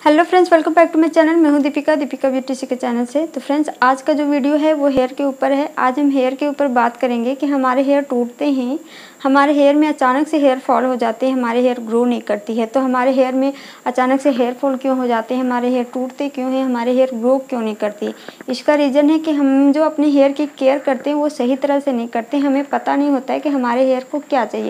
Hello friends, welcome back to my channel. मैं हूं Deepika beauty के चैनल से। तो फ्रेंड्स, आज का जो वीडियो है वो हेयर के ऊपर है। आज हम हेयर के ऊपर बात करेंगे कि हमारे हेयर टूटते हैं, हमारे हेयर में अचानक से हेयर फॉल हो जाते हैं, हमारे हेयर ग्रो नहीं करती है। तो हमारे हेयर में अचानक से हेयर फॉल क्यों हो जाते हैं, हमारे हेयर टूटते क्यों हैं, हमारे हेयर ग्रो क्यों नहीं करती। इसका रीज़न है कि हम जो अपने हेयर की केयर करते हैं वो सही तरह से नहीं करते। हमें पता नहीं होता है कि हमारे हेयर को क्या चाहिए।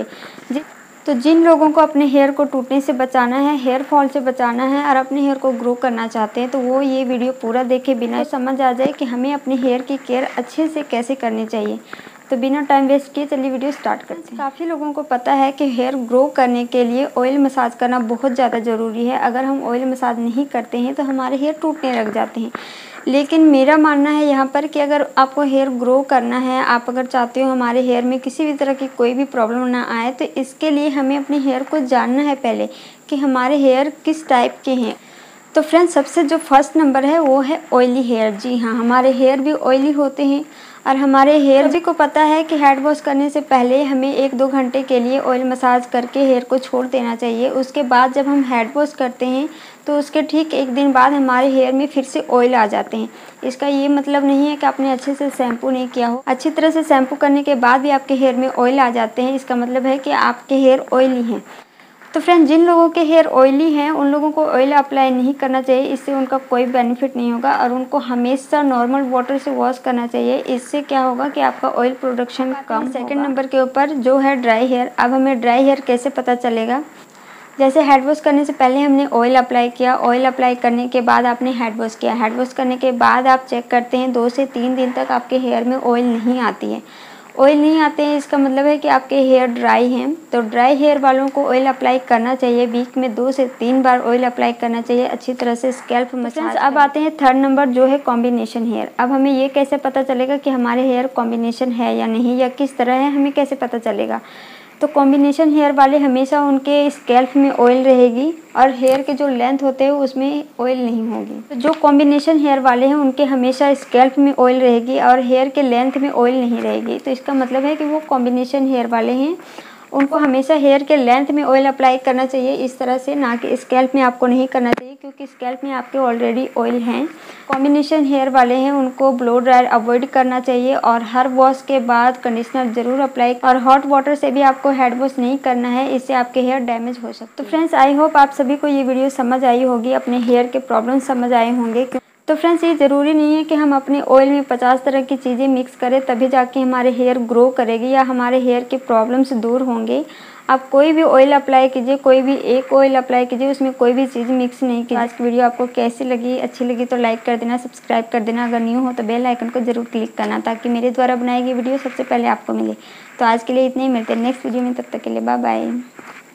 तो जिन लोगों को अपने हेयर को टूटने से बचाना है, हेयर फॉल से बचाना है और अपने हेयर को ग्रो करना चाहते हैं, तो वो ये वीडियो पूरा देखे बिना समझ आ जाए कि हमें अपने हेयर की केयर अच्छे से कैसे करनी चाहिए। तो बिना टाइम वेस्ट किए चलिए वीडियो स्टार्ट करते हैं। काफ़ी लोगों को पता है कि हेयर ग्रो करने के लिए ऑयल मसाज करना बहुत ज़्यादा ज़रूरी है। अगर हम ऑयल मसाज नहीं करते हैं तो हमारे हेयर टूटने लग जाते हैं। लेकिन मेरा मानना है यहाँ पर कि अगर आपको हेयर ग्रो करना है, आप अगर चाहते हो हमारे हेयर में किसी भी तरह की कोई भी प्रॉब्लम ना आए, तो इसके लिए हमें अपने हेयर को जानना है पहले कि हमारे हेयर किस टाइप के हैं। तो फ्रेंड्स, सबसे जो फर्स्ट नंबर है वो है ऑयली हेयर। जी हाँ, हमारे हेयर भी ऑयली होते हैं और हमारे हेयर सभी को पता है कि हेड वॉश करने से पहले हमें 1-2 घंटे के लिए ऑयल मसाज करके हेयर को छोड़ देना चाहिए। उसके बाद जब हम हेड वॉश करते हैं तो उसके ठीक 1 दिन बाद हमारे हेयर में फिर से ऑयल आ जाते हैं। इसका ये मतलब नहीं है कि आपने अच्छे से शैम्पू नहीं किया हो। अच्छी तरह से शैम्पू करने के बाद भी आपके हेयर में ऑयल आ जाते हैं, इसका मतलब है कि आपके हेयर ऑयली हैं। तो फ्रेंड, जिन लोगों के हेयर ऑयली हैं उन लोगों को ऑयल अप्लाई नहीं करना चाहिए। इससे उनका कोई बेनिफिट नहीं होगा और उनको हमेशा नॉर्मल वाटर से वॉश करना चाहिए। इससे क्या होगा कि आपका ऑयल प्रोडक्शन कम होगा। सेकंड नंबर के ऊपर जो है ड्राई हेयर। अब हमें ड्राई हेयर कैसे पता चलेगा? जैसे हेड वॉश करने से पहले हमने ऑयल अप्लाई किया, ऑयल अप्लाई करने के बाद आपने हेड वॉश किया, हेड वॉश करने के बाद आप चेक करते हैं 2 से 3 दिन तक आपके हेयर में ऑयल नहीं आती है। ऑयल नहीं आते हैं, इसका मतलब है कि आपके हेयर ड्राई हैं। तो ड्राई हेयर वालों को ऑयल अप्लाई करना चाहिए। वीक में 2 से 3 बार ऑयल अप्लाई करना चाहिए अच्छी तरह से स्कैल्प मसाज। अब आते हैं थर्ड नंबर जो है कॉम्बिनेशन हेयर। अब हमें ये कैसे पता चलेगा कि हमारे हेयर कॉम्बिनेशन है या नहीं, या किस तरह है, हमें कैसे पता चलेगा? तो कॉम्बिनेशन हेयर वाले हमेशा उनके स्कैल्प में ऑयल रहेगी और हेयर के जो लेंथ होते हैं उसमें ऑयल नहीं होगी। तो जो कॉम्बिनेशन हेयर वाले हैं उनके हमेशा स्कैल्प में ऑयल रहेगी और हेयर के लेंथ में ऑयल नहीं रहेगी। तो इसका मतलब है कि वो कॉम्बिनेशन हेयर वाले हैं, उनको हमेशा हेयर के लेंथ में ऑयल अप्लाई करना चाहिए इस तरह से, ना कि स्कैल्प में आपको नहीं करना चाहिए, क्योंकि स्कैल्प में आपके ऑलरेडी ऑयल हैं। कॉम्बिनेशन हेयर वाले हैं उनको ब्लो ड्रायर अवॉइड करना चाहिए और हर वॉश के बाद कंडीशनर जरूर अप्लाई, और हॉट वाटर से भी आपको हेड वॉश नहीं करना है, इससे आपके हेयर डैमेज हो सकते हैं। तो फ्रेंड्स, आई होप आप सभी को ये वीडियो समझ आई होगी, अपने हेयर के प्रॉब्लम समझ आए होंगे। तो फ्रेंड्स, ये ज़रूरी नहीं है कि हम अपने ऑयल में 50 तरह की चीज़ें मिक्स करें तभी जाके हमारे हेयर ग्रो करेगी या हमारे हेयर के प्रॉब्लम्स दूर होंगे। आप कोई भी ऑयल अप्लाई कीजिए, कोई भी एक ऑयल अप्लाई कीजिए, उसमें कोई भी चीज़ मिक्स नहीं कीजिए। आज की वीडियो आपको कैसी लगी? अच्छी लगी तो लाइक कर देना, सब्सक्राइब कर देना। अगर न्यू हो तो बेल आइकन को जरूर क्लिक करना ताकि मेरे द्वारा बनाई गई वीडियो सबसे पहले आपको मिले। तो आज के लिए इतने ही, मिलते हैं नेक्स्ट वीडियो में, तब तक के लिए बाय बाय।